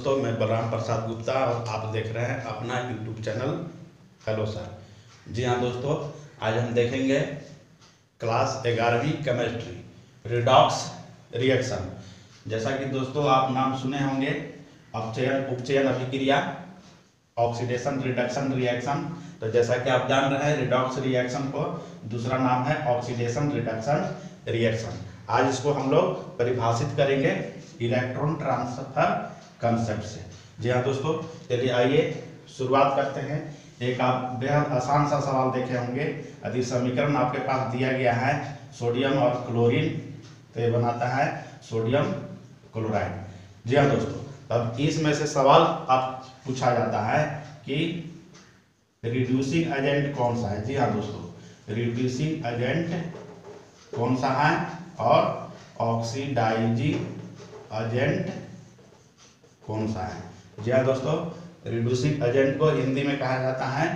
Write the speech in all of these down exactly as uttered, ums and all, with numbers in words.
दोस्तों, मैं बलराम प्रसाद गुप्ता और आप देख रहे हैं अपना यूट्यूब चैनल हेलो सर। जी हाँ दोस्तों, आज हम देखेंगे क्लास ग्यारहवीं केमिस्ट्री रिडॉक्स रिएक्शन। जैसा कि दोस्तों आप नाम सुने होंगे, अपचयन उपचयन अभिक्रिया, ऑक्सीडेशन रिडक्शन रिएक्शन। तो जैसा कि आप जान रहे हैं, रिडॉक्स रिएक्शन को दूसरा नाम है ऑक्सीडेशन रिडक्शन रिएक्शन। आज इसको हम लोग परिभाषित करेंगे इलेक्ट्रॉन ट्रांसफर कंसेप्ट से। जी हाँ दोस्तों, चलिए आइए शुरुआत करते हैं। एक आप बेहद आसान सा सवाल देखे होंगे। यदि समीकरण आपके पास दिया गया है सोडियम और क्लोरीन, तो ये बनाता है सोडियम क्लोराइड। जी हाँ दोस्तों, अब इसमें से सवाल आप पूछा जाता है कि रिड्यूसिंग एजेंट कौन सा है। जी हाँ दोस्तों, रिड्यूसिंग एजेंट कौन सा है और ऑक्सीडाइजिंग एजेंट कौन सा है। जी हाँ दोस्तों, रिड्यूसिंग एजेंट को हिंदी में कहा जाता है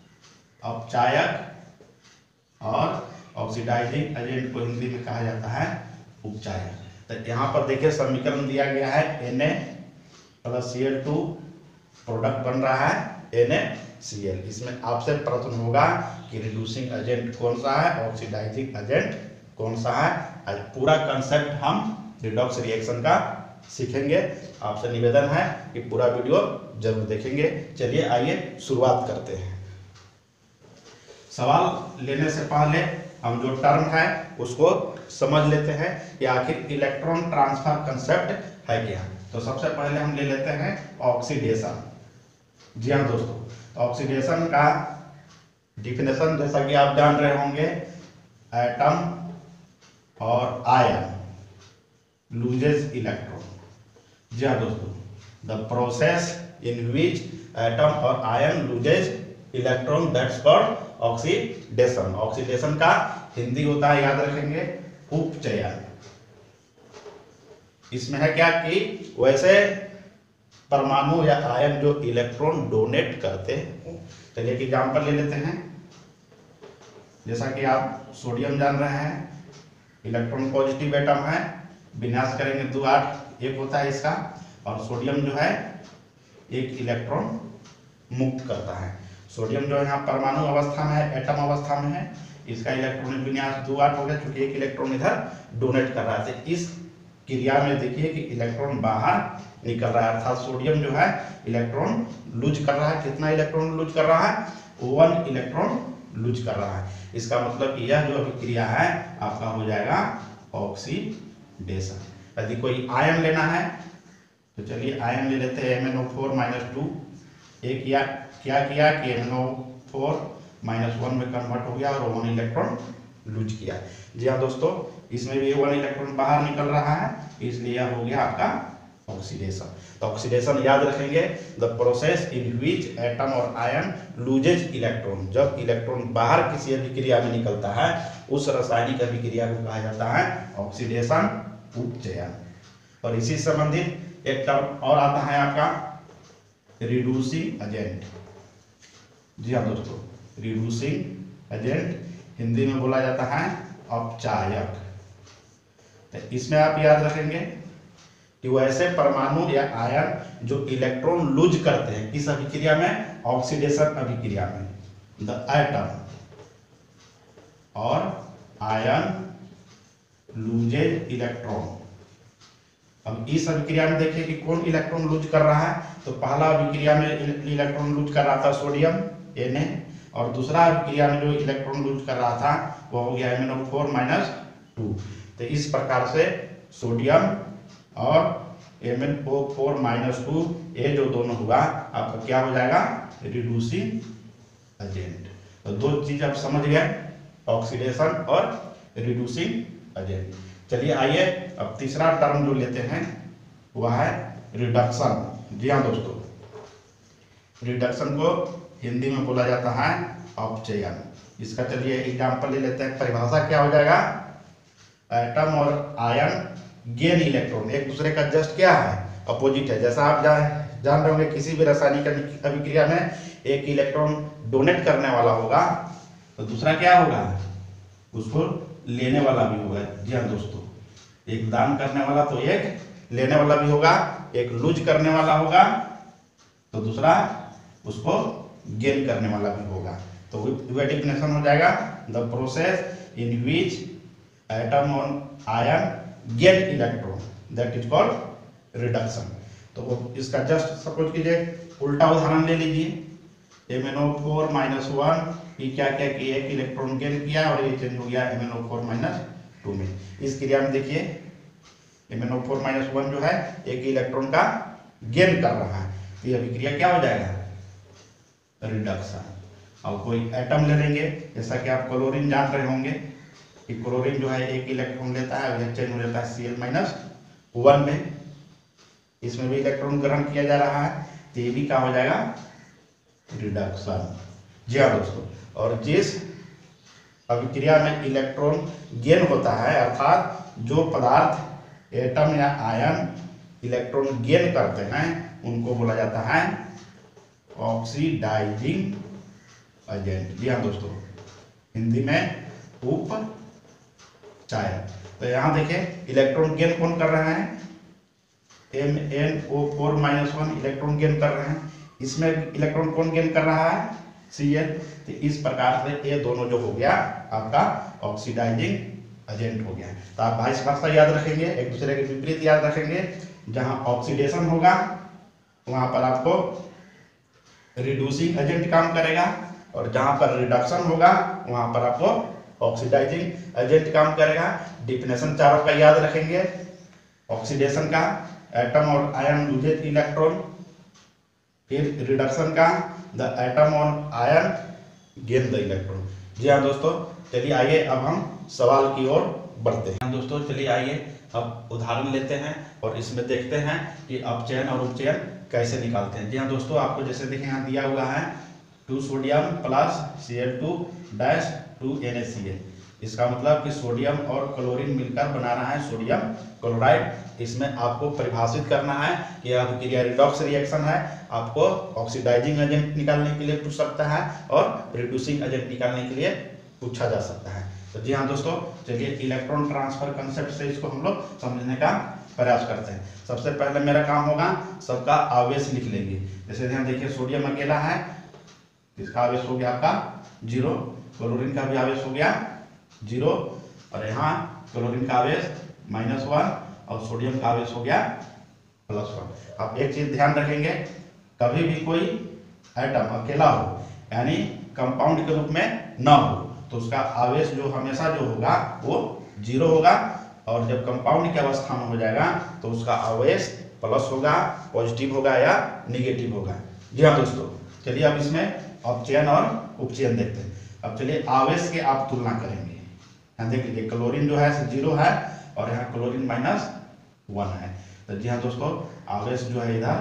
अपचायक और ऑक्सीडाइजिंग एजेंट को हिंदी में कहा जाता है उपचायक। तो यहाँ पर देखिए समीकरण दिया गया है Na plus C L two, product बन रहा है NaCl। इसमें आपसे प्रश्न होगा कि रिड्यूसिंग एजेंट कौन सा है, ऑक्सीडाइजिंग एजेंट कौन सा है। आज पूरा कंसेप्ट हम रिडॉक्स रिएक्शन का सीखेंगे। आपसे निवेदन है कि पूरा वीडियो जरूर देखेंगे। चलिए आइए शुरुआत करते हैं। सवाल लेने से पहले हम जो टर्म है उसको समझ लेते हैं कि आखिर इलेक्ट्रॉन ट्रांसफर कंसेप्ट है क्या। तो सबसे पहले हम ले लेते हैं ऑक्सीडेशन। जी हाँ दोस्तों, ऑक्सीडेशन का डिफिनेशन जैसा कि आप जान रहे होंगे, एटम और आयन लूजेस इलेक्ट्रॉन। जी हाँ दोस्तों, the process in which atom और ion loses electron, that's called oxidation. Oxidation का हिंदी होता है, याद रखेंगे, उपचयन। इसमें है क्या कि वैसे परमाणु या आयन जो इलेक्ट्रॉन डोनेट करते हैं। चलिए एक एग्जाम्पल ले लेते हैं। जैसा कि आप सोडियम जान रहे हैं, इलेक्ट्रॉन पॉजिटिव एटम है, विन्यास करेंगे दो आठ एक होता है इसका, और सोडियम जो है एक इलेक्ट्रॉन मुक्त करता है। सोडियम जो यहाँ परमाणु अवस्था में है, एटम अवस्था में है, इसका इलेक्ट्रॉनिक विन्यास दो आठ हो गया, क्योंकि एक इलेक्ट्रॉन इधर डोनेट कर रहा है। इस क्रिया में देखिए कि इलेक्ट्रॉन बाहर निकल रहा है, अर्थात सोडियम जो है इलेक्ट्रॉन लूज कर रहा है। कितना इलेक्ट्रॉन लूज कर रहा है? वन इलेक्ट्रॉन लूज कर रहा है। इसका मतलब कि यह जो अभिक्रिया है आपका हो जाएगा ऑक्सीडेशन। यदि कोई आयन लेना है तो चलिए आयन ले लेते हैं M N O four minus two. एक किया क्या किया कि M N O four minus one में कन्वर्ट हो गया और वन इलेक्ट्रॉन लूज किया। जी हाँ दोस्तों, इसमें भी वन इलेक्ट्रॉन बाहर निकल रहा है, इसलिए यह हो गया आपका ऑक्सीडेशन। तो ऑक्सीडेशन याद रखेंगे, the process in which atom और आयन लूजेज इलेक्ट्रॉन। जब इलेक्ट्रॉन बाहर किसी अभिक्रिया में निकलता है, उस रासायनिक अभिक्रिया को कहा जाता है ऑक्सीडेशन, उपचयन। और इसी संबंधित एक टर्म और आता है आपका रिड्यूसिंग एजेंट। जी हाँ दोस्तों, रिड्यूसिंग एजेंट हिंदी में बोला जाता है अपचायक। तो इसमें आप याद रखेंगे कि वैसे परमाणु या आयन जो इलेक्ट्रॉन लूज करते हैं, किस अभिक्रिया में? ऑक्सीडेशन अभिक्रिया में। द एटम और आयन लूजेज इलेक्ट्रॉन। अब इस अभिक्रिया में देखिए कि कौन इलेक्ट्रॉन लूज कर रहा है। तो पहला अभिक्रिया में इलेक्ट्रॉन लूज कर रहा था सोडियम Na, और दूसरा अभिक्रिया में जो इलेक्ट्रॉन लूज कर रहा था वो हो गया M N O four minus two. तो इस प्रकार से सोडियम और M N O four minus two, ये जो दोनों हुआ आपका क्या हो जाएगा? Reducing agent. तो दो चीज आप समझ गए, ऑक्सीडेशन और रिड्यूसिंग एजेंट। चलिए आइए अब तीसरा टर्म जो लेते हैं वह है रिडक्शन। जी हाँ दोस्तों, रिडक्शन को हिंदी में बोला जाता है अपचयन। इसका चलिए एग्जाम्पल ले लेते हैं। परिभाषा क्या हो जाएगा? एटम और आयन गेन इलेक्ट्रॉन, एक दूसरे का जस्ट क्या है? अपोजिट है। जैसा आप जान जान रहे होंगे, किसी भी रासायनिक अभिक्रिया में एक इलेक्ट्रॉन डोनेट करने वाला होगा तो दूसरा क्या होगा? उसको लेने वाला भी होगा। जी हाँ दोस्तों, एक दान करने वाला तो एक लेने वाला भी होगा। एक लूज करने वाला होगा तो दूसरा उसको गेन करने वाला भी होगा। तो वह डेफिनेशन हो जाएगा the process in which atom on ion gain electron that is called reduction. तो इसका जस्ट सपोज कीजिए उल्टा उदाहरण ले लीजिए M N O four minus one, ये क्या क्या कि एक इलेक्ट्रॉन गेन किया और ये चेंज हो गया M N O four minus two में। इस क्रिया में देखिए M N O four minus one जो है एक इलेक्ट्रॉन का गेन कर रहा है, तो यह अभिक्रिया क्या हो जाएगा, रिडक्शन। और कोई एटम ले लेंगे, जैसा कि आप क्लोरीन जान रहे होंगे कि क्लोरीन जो है एक इलेक्ट्रॉन लेता है और यह चेंज हो जाता है सी एल माइनस वन में, इसमें भी इलेक्ट्रॉन ग्रहण किया जा रहा है, तो ये भी क्या हो जाएगा, रिडक्शन। जी हाँ दोस्तों, और जिस अभिक्रिया में इलेक्ट्रॉन गेन होता है अर्थात जो पदार्थ एटम या आयन इलेक्ट्रॉन गेन करते हैं उनको बोला जाता है ऑक्सीडाइजिंग एजेंट। जी हाँ दोस्तों, हिंदी में उपचायक। तो यहाँ देखिए इलेक्ट्रॉन गेन कौन कर रहे हैं, M N O four minus one electron gain कर रहे हैं, इसमें इलेक्ट्रॉन कौन गेन कर रहा है, सी एल। तो इस प्रकार से ये दोनों जो हो गया आपका ऑक्सीडाइजिंग एजेंट हो गया। तो आप भाई भाषा याद रखेंगे, एक दूसरे के विपरीत याद रखेंगे। जहां ऑक्सीडेशन होगा वहां पर आपको रिड्यूसिंग एजेंट काम करेगा, और जहां पर रिडक्शन होगा वहां पर आपको ऑक्सीडाइजिंग एजेंट काम करेगा। डिफिनेशन चारों का याद रखेंगे, ऑक्सीडेशन का एटम और आयन लूजेज इलेक्ट्रॉन, फिर रिडक्शन का the atom on ion gain the electron. जी हाँ दोस्तों, चलिए आइए अब हम सवाल की ओर बढ़ते हैं। दोस्तों चलिए आइए अब उदाहरण लेते हैं और इसमें देखते हैं कि अपचयन और उपचयन कैसे निकालते हैं। जी हाँ दोस्तों, आपको जैसे देखें यहाँ दिया हुआ है two sodium plus C L two dash two N A C L. इसका मतलब कि सोडियम और क्लोरीन मिलकर बना रहा है सोडियम क्लोराइड। इसमें आपको परिभाषित करना है कि यह अभिक्रिया रिडॉक्स रिएक्शन है। आपको ऑक्सीडाइजिंग एजेंट निकालने के लिए पूछ सकता है और रिड्यूसिंग एजेंट निकालने के लिए पूछा जा सकता है। तो जी हाँ दोस्तों, चलिए इलेक्ट्रॉन ट्रांसफर कंसेप्ट से इसको हम लोग समझने का प्रयास करते हैं। सबसे पहले मेरा काम होगा सबका आवेश लिख लेंगे। जैसे ध्यान देखिए सोडियम अकेला है, इसका आवेश हो गया आपका जीरो, क्लोरीन का भी आवेश हो गया जीरो, और यहाँ क्लोरीन का आवेश माइनस वन और सोडियम का आवेश हो गया प्लस वन। आप एक चीज ध्यान रखेंगे, कभी भी कोई एटम अकेला हो यानी कंपाउंड के रूप में न हो तो उसका आवेश जो हमेशा जो होगा वो जीरो होगा, और जब कंपाउंड की अवस्था में हो जाएगा तो उसका आवेश प्लस होगा, पॉजिटिव होगा या निगेटिव होगा। जी हाँ दोस्तों, चलिए अब इसमें अपचयन और उपचयन देखते हैं। अब चलिए आवेश के आप तुलना करेंगे। यहाँ देख लीजिए क्लोरीन जो है जीरो है और यहाँ क्लोरीन माइनस वन है। तो जी हाँ दोस्तों, आवेश जो है इधर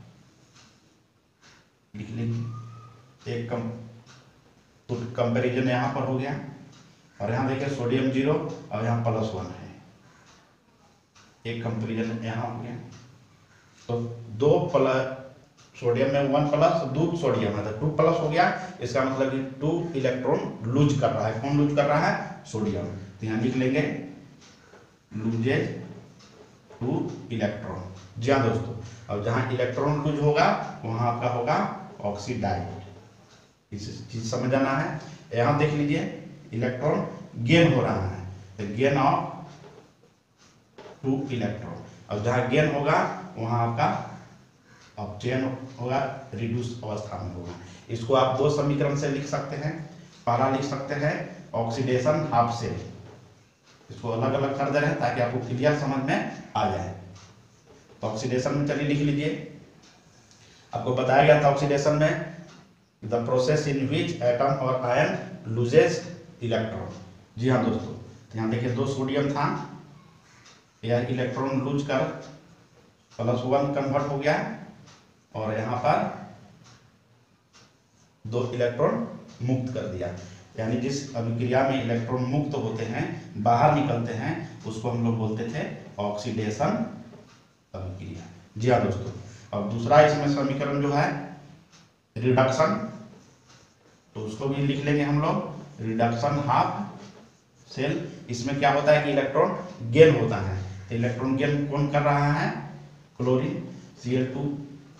लिख लीजिए, एक कम तो कंपैरिजन यहाँ पर हो गया, और यहाँ देखिए सोडियम जीरो और यहाँ प्लस वन है, एक कंपैरिजन यहाँ हो गया। तो दो प्लस सोडियम में वन प्लस दो सोडियम है तो टू प्लस हो गया। इसका मतलब कि टू इलेक्ट्रॉन लूज कर रहा है। कौन लूज कर रहा है, सोडियम। तो यहाँ लिख लेंगे लूजेज टू इलेक्ट्रॉन। जी हाँ दोस्तों, अब जहाँ इलेक्ट्रॉन लूज होगा वहां आपका होगा ऑक्सीडाइज। इस चीज समझ आना है। यहाँ देख लीजिए इलेक्ट्रॉन गेन हो रहा है, तो गेन ऑफ टू इलेक्ट्रॉन। अब जहाँ गेन होगा वहां आपका अपचयन होगा, रिड्यूस अवस्था में होगा। इसको आप दो समीकरण से लिख सकते हैं। पहला लिख सकते हैं ऑक्सीडेशन हाफ सेल, इसको अलग अलग कर दे रहे हैं ताकि आपको क्लियर समझ में आ जाए। तो ऑक्सीडेशन में चलिए लिख लीजिए, आपको बताया गया था ऑक्सीडेशन में the process in which atom और आयन लूजेस इलेक्ट्रॉन। जी हाँ दोस्तों, तो यहाँ देखिए दो सोडियम था, यह इलेक्ट्रॉन लूज कर प्लस वन कन्वर्ट हो गया, और यहाँ पर दो इलेक्ट्रॉन मुक्त कर दिया। यानी जिस अभिक्रिया में इलेक्ट्रॉन मुक्त होते हैं, बाहर निकलते हैं, उसको हम लोग बोलते थे ऑक्सीडेशन अभिक्रिया। जी हाँ दोस्तों, अब दूसरा इसमें समीकरण जो है रिडक्शन, तो उसको भी लिख लेंगे हम लोग रिडक्शन हाफ सेल। इसमें क्या होता है कि इलेक्ट्रॉन गेन होता है। तो इलेक्ट्रॉन गेन कौन कर रहा है, chlorine. C L two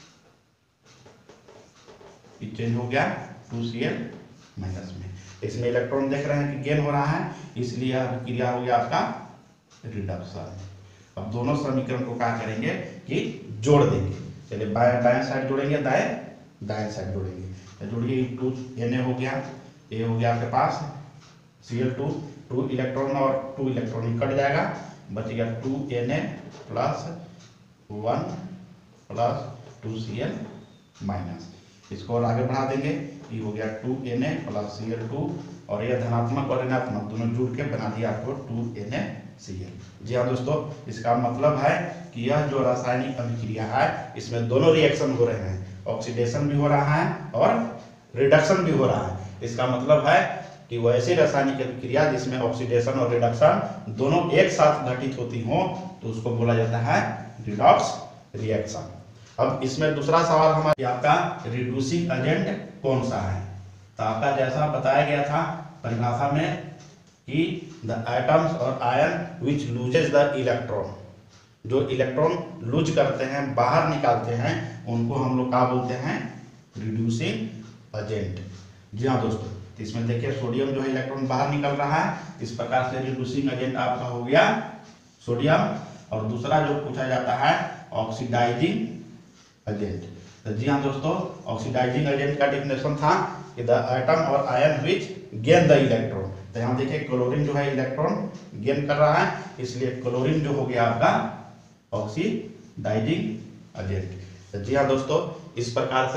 change हो गया टू सी एल माइनस में। इसमें इलेक्ट्रॉन देख रहे हैं कि गेन हो रहा है, इसलिए यह क्रिया हो गया आपका रिडक्शन। अब दोनों समीकरण को क्या करेंगे कि जोड़ देंगे। चलिए बाएं बाएं साइड जोड़ेंगे, दाएं दाएं साइड जोड़ेंगे। तो जोड़िए, टू एन ए हो गया, ए हो गया आपके पास C L two, two electron और टू इलेक्ट्रॉन कट जाएगा, बच गया two N A plus one plus two C L minus. इसको और आगे बढ़ा देंगे, ये हो गया two N A plus C L two, और यह धनात्मक और ऋणात्मक दोनों जुड़ के बना दिया आपको two N A C L. जी हाँ दोस्तों, इसका मतलब है कि यह जो रासायनिक अभिक्रिया है इसमें दोनों रिएक्शन हो रहे हैं, ऑक्सीडेशन भी हो रहा है और रिडक्शन भी हो रहा है। इसका मतलब है कि वैसी रासायनिक अभिक्रिया जिसमें ऑक्सीडेशन और रिडक्शन दोनों एक साथ घटित होती हो तो उसको बोला जाता है रिडॉक्स रिएक्शन। अब इसमें दूसरा सवाल हमारे आपका रिड्यूसिंग एजेंट कौन सा है। तो आपका जैसा बताया गया था परिभाषा में कि द एटम्स और ion which loses the electron, जो इलेक्ट्रॉन लूज करते हैं, बाहर निकालते हैं, उनको हम लोग क्या बोलते हैं, रिड्यूसिंग एजेंट। जी हाँ दोस्तों, तो इसमें देखिए सोडियम जो है इलेक्ट्रॉन बाहर निकल रहा है, इस प्रकार से रिड्यूसिंग एजेंट आपका हो गया सोडियम। और दूसरा जो पूछा जाता है ऑक्सीडाइजिंग एजेंट। तो जी हाँ दोस्तों, ऑक्सीडाइजिंग एजेंट का डेफिनेशन था कि द एटम और ion which gain the electron. तो यहाँ देखिए क्लोरीन जो है इलेक्ट्रॉन गेन कर रहा है, इसलिए क्लोरीन जो हो गया आपका ऑक्सीडाइजिंग एजेंट। तो जी हाँ दोस्तों, इस प्रकार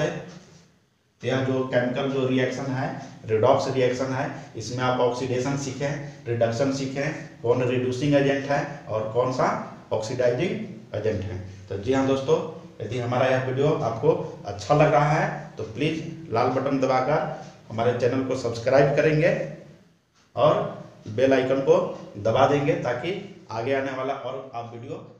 से यह जो केमिकल जो रिएक्शन है रिडॉक्स रिएक्शन है, इसमें आप ऑक्सीडेशन सीखें, रिडक्शन सीखें, कौन रिड्यूसिंग एजेंट है और कौन सा ऑक्सीडाइजिंग एजेंट है। तो जी हाँ दोस्तों, यदि हमारा यह वीडियो आपको अच्छा लग रहा है तो प्लीज़ लाल बटन दबाकर हमारे चैनल को सब्सक्राइब करेंगे और बेल आइकन को दबा देंगे ताकि आगे आने वाला और आप वीडियो